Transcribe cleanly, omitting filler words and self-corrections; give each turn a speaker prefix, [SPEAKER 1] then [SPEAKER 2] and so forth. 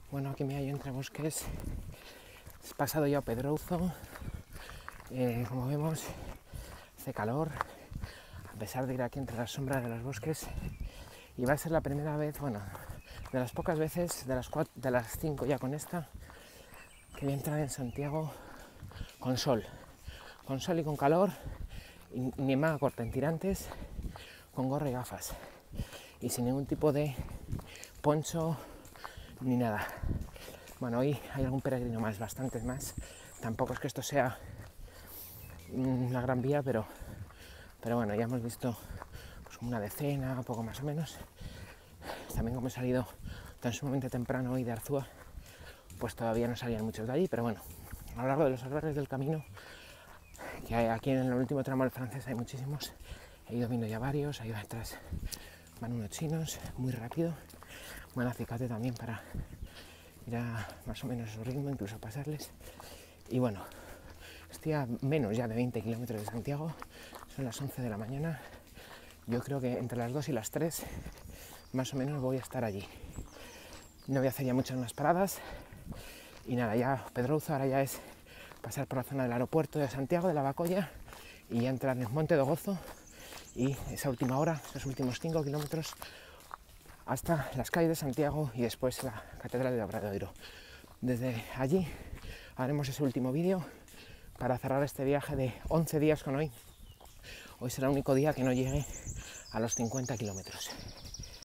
[SPEAKER 1] Bueno, aquí me hallo entre bosques. He pasado ya a Pedrouzo. Como vemos, hace calor, a pesar de ir aquí entre las sombras de los bosques. Y va a ser la primera vez, bueno, de las pocas veces, de las 5 ya con esta, que voy a entrar en Santiago con sol. Con sol y con calor, y ni manga corta, en tirantes, con gorra y gafas. Y sin ningún tipo de poncho ni nada. Bueno, hoy hay algún peregrino más, bastantes más. Tampoco es que esto sea la Gran Vía, pero bueno, ya hemos visto pues una decena, poco más o menos. También como he salido tan sumamente temprano hoy de Arzúa, pues todavía no salían muchos de allí, pero bueno, a lo largo de los albergues del camino, que hay aquí en el último tramo del francés hay muchísimos, he ido viendo ya varios, ahí atrás van unos chinos, muy rápido, buen acicate también para ir a más o menos a su ritmo, incluso pasarles. Y bueno, estoy a menos ya de 20 kilómetros de Santiago, son las 11 de la mañana, yo creo que entre las 2 y las 3 más o menos voy a estar allí. No voy a hacer ya muchas más paradas y nada, ya Pedrouzo ahora ya es pasar por la zona del aeropuerto de Santiago, de la Bacolla, y ya entrar en Monte do Gozo y esa última hora, esos últimos 5 kilómetros hasta las calles de Santiago y después la Catedral de Obradoiro. Desde allí haremos ese último vídeo para cerrar este viaje de 11 días con hoy. Hoy será el único día que no llegue a los 50 kilómetros.